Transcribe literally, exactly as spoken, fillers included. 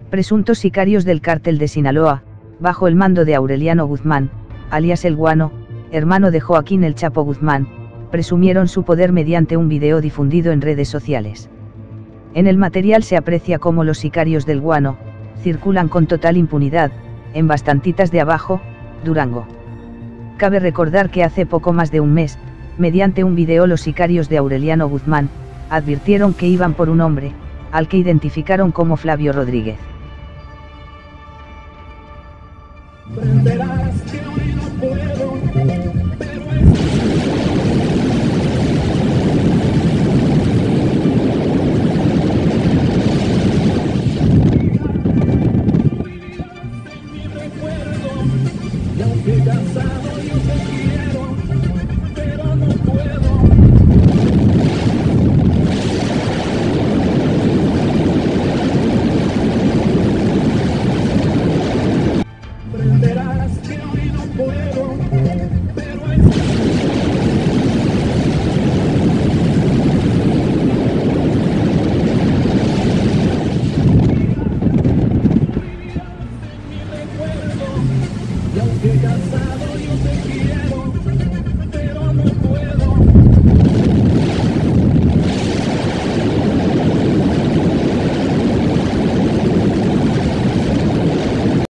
Presuntos sicarios del cártel de Sinaloa, bajo el mando de Aureliano Guzmán, alias El Guano, hermano de Joaquín El Chapo Guzmán, presumieron su poder mediante un video difundido en redes sociales. En el material se aprecia cómo los sicarios del Guano circulan con total impunidad, en Bastantitas de Abajo, Durango. Cabe recordar que hace poco más de un mes, mediante un video los sicarios de Aureliano Guzmán advirtieron que iban por un hombre, al que identificaron como Flavio Rodríguez.